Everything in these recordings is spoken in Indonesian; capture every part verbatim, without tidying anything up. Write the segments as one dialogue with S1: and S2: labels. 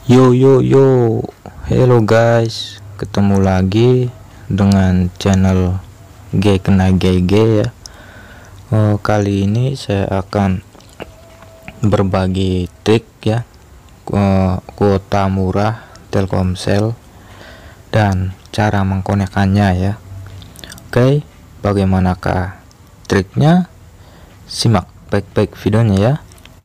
S1: Yo yo yo, hello guys, ketemu lagi dengan channel G Kena G G ya. Oh, kali ini saya akan berbagi trik ya, kuota murah Telkomsel dan cara mengkonekkannya ya. Oke, bagaimanakah triknya? Simak baik-baik videonya ya.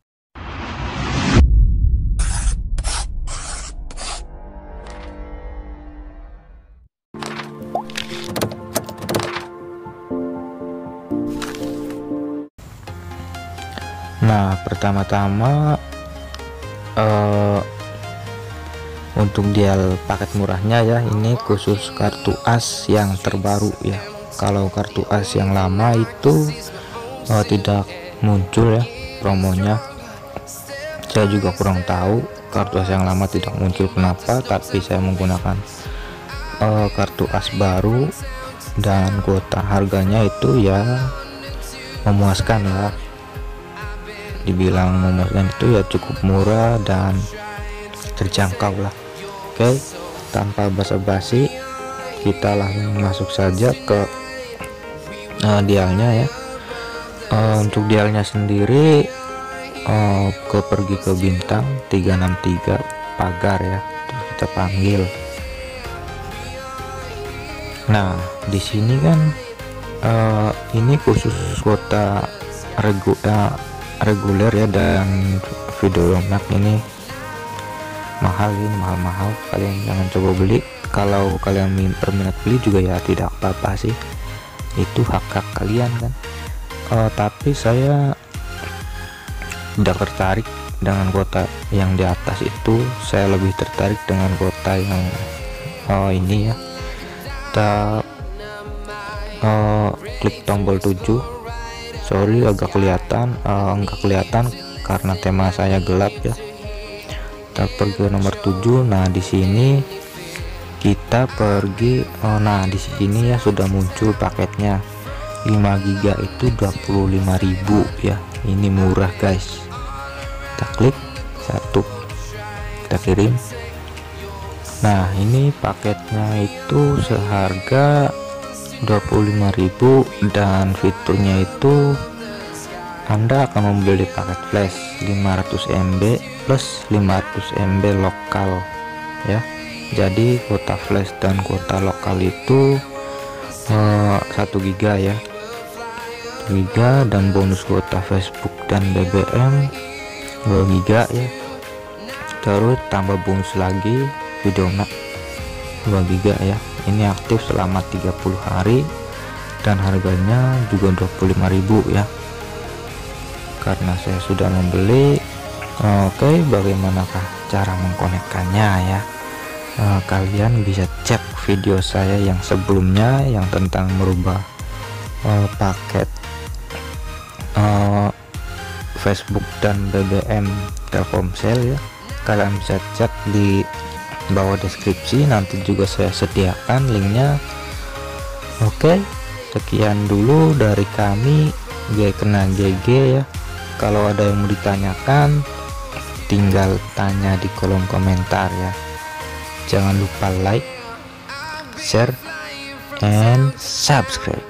S1: Nah, pertama-tama uh, untuk dial paket murahnya ya, ini khusus kartu as yang terbaru ya. Kalau kartu as yang lama itu uh, tidak muncul ya promonya. Saya juga kurang tahu, kartu as yang lama tidak muncul kenapa, tapi saya menggunakan uh, kartu as baru dan kuota harganya itu ya memuaskan ya. Dibilang memuaskan itu ya cukup murah dan terjangkau lah. Oke, tanpa basa-basi kita langsung masuk saja ke uh, dialnya ya. Uh, untuk dialnya sendiri uh, ke pergi ke bintang tiga enam tiga pagar ya, terus kita panggil. Nah, di sini kan uh, ini khusus kuota regu uh, reguler ya, dan video mat ini mahal, ini mahal-mahal, kalian jangan coba beli. Kalau kalian berminat beli juga ya tidak apa-apa sih, itu hak-hak kalian kan. Uh, tapi saya tidak tertarik dengan kuota yang di atas itu, saya lebih tertarik dengan kuota yang uh, ini ya. Kita uh, klik tombol tujuh. Sorry agak kelihatan uh, enggak kelihatan karena tema saya gelap ya. Kita pergi ke nomor tujuh. Nah, di sini kita pergi oh, nah di sini ya sudah muncul paketnya lima giga itu dua puluh lima ribu ya. Ini murah guys. Kita klik satu, kita kirim. Nah, ini paketnya itu seharga dua puluh lima ribu dan fiturnya itu Anda akan membeli paket flash lima ratus M B plus lima ratus M B lokal ya. Jadi kuota flash dan kuota lokal itu eh, satu giga ya, satu giga, dan bonus kuota Facebook dan B B M dua giga ya. Terus tambah bonus lagi video mat dua giga ya. Ini aktif selama tiga puluh hari dan harganya juga dua puluh lima ribu ya, karena saya sudah membeli. Oke, bagaimanakah cara mengkonekkannya ya? Uh, kalian bisa cek video saya yang sebelumnya yang tentang merubah uh, paket uh, Facebook dan B B M Telkomsel ya. Kalian bisa cek di bawah deskripsi, nanti juga saya sediakan linknya. Oke, sekian dulu dari kami G Kena G G ya. Kalau ada yang mau ditanyakan tinggal tanya di kolom komentar ya. Jangan lupa like, share, and subscribe.